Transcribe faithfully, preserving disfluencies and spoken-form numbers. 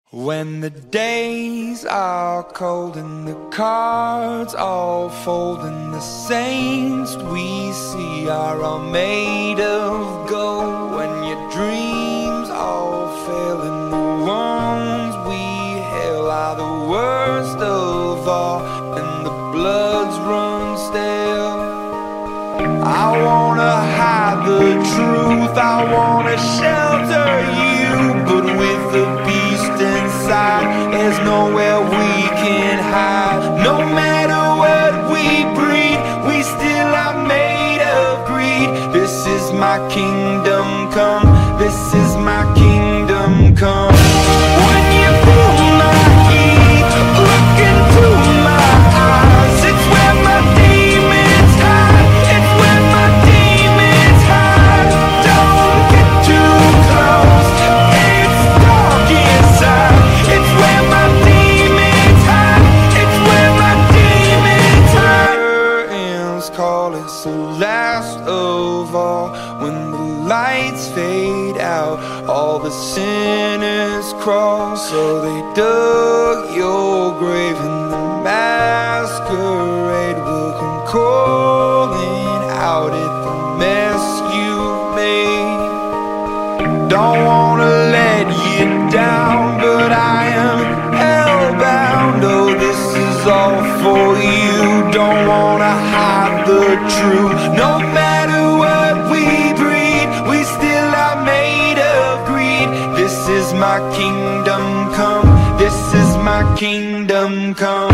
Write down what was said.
When the days are cold and the cards all fold and the saints we see are all made of gold, when your dreams all fail and the ones we hail are the worst of all and the bloods run stale, I wanna hide the truth, I wanna shelter you, but with the beast inside, there's nowhere we can hide. No matter what we breed, we still are made of greed. This is my kingdom come, this is my kingdom come. When you feel my heat, look into my eyes, it's where my demons hide, it's where my demons hide. Don't get too close, it's dark inside, it's where my demons hide, it's where my demons hide. Curtains call, it's the last of all. When the lights fade out, all the sinners crawl. So they dug your grave and the masquerade will come calling out at the mess you made. Don't wanna let you down, but I am hellbound. Oh, this is all for you. Don't wanna hide the truth. No matter what we breed, we still are made of greed. This is my kingdom come, this is my kingdom come.